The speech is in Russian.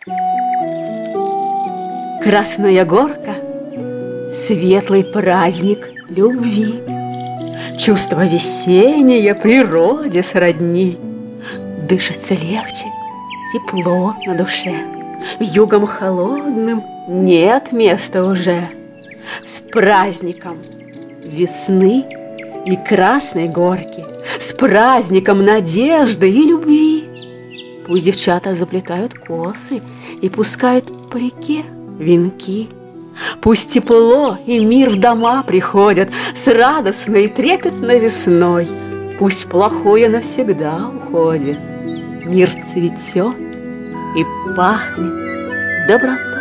Красная горка — светлый праздник любви, чувство весеннее природе сродни. Дышится легче, тепло на душе, югом холодным нет места уже. С праздником весны и красной горки, с праздником надежды и любви. Пусть девчата заплетают косы и пускают по реке венки. Пусть тепло и мир в дома приходят с радостной и трепетной весной. Пусть плохое навсегда уходит, мир цветет и пахнет добротой.